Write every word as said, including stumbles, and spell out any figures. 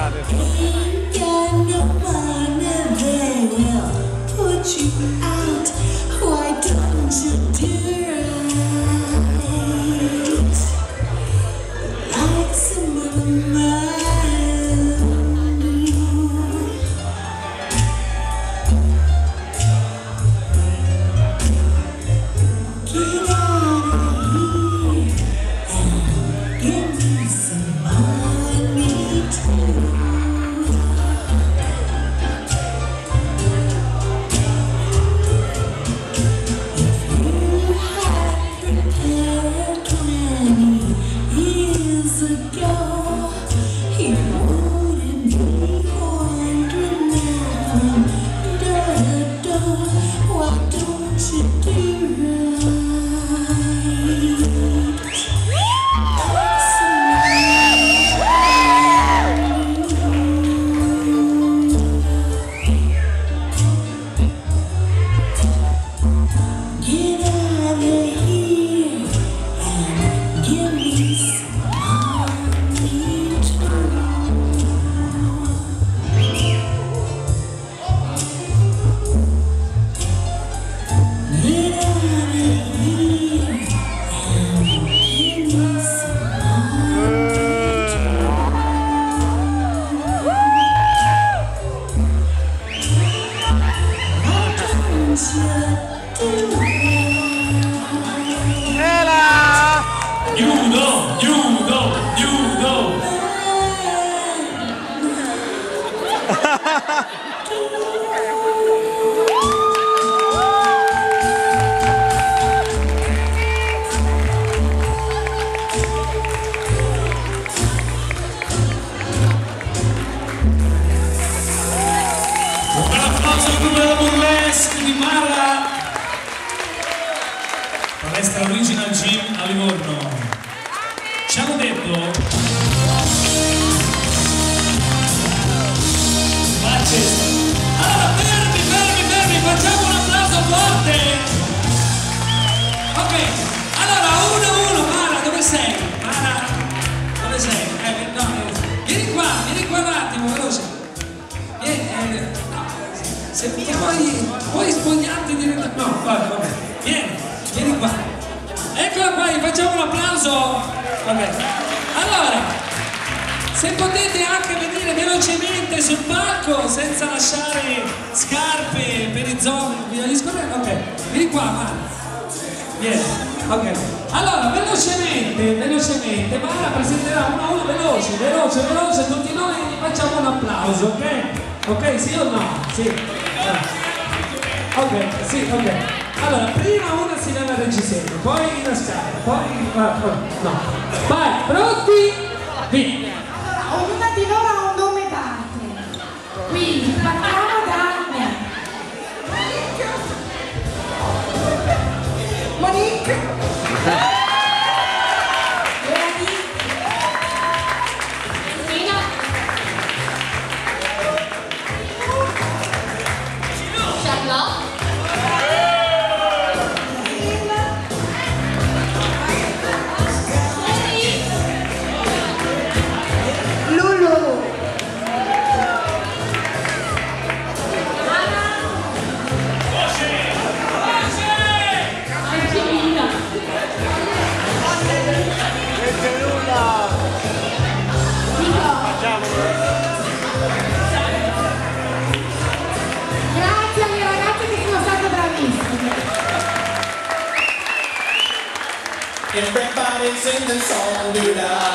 scusate. Nudo, nudo, nudo. Un applauso al gruppo della Burlesque di Mara. Palestra Original Gym a Livorno. Ci hanno detto allora fermi, fermi, fermi, facciamo un applauso forte. Ok, allora uno uno, Mara, dove sei? Mara, dove sei? Eh, no, eh, vieni qua, vieni qua un attimo, veloce. Vieni, eh, no, se mi vuoi, vuoi spogliarti direttamente. No, vabbè, vabbè, vieni, vieni qua. Eccola qua, gli facciamo un applauso. Vabbè. Allora, se potete anche venire velocemente sul palco senza lasciare scarpe per i zombie, gli scorrere, ok, vieni qua, Mara. Vieni, ok. Allora, velocemente, velocemente, Mara presenterà uno a uno, veloce, veloce, veloce, tutti noi gli facciamo un applauso, ok? Ok, sì o no? Sì. Ok, sì, ok. Allora, prima una si leva il reggiseno, poi la scala, poi... no. Vai, pronti? Via! Allora, ognuna di loro ha un nome d'arte. Quindi, partiamo da me. Monique. Monique. Cristina. Charlotte. Grazie alle ragazze che sono state bravissime. Everybody's in the song, do that.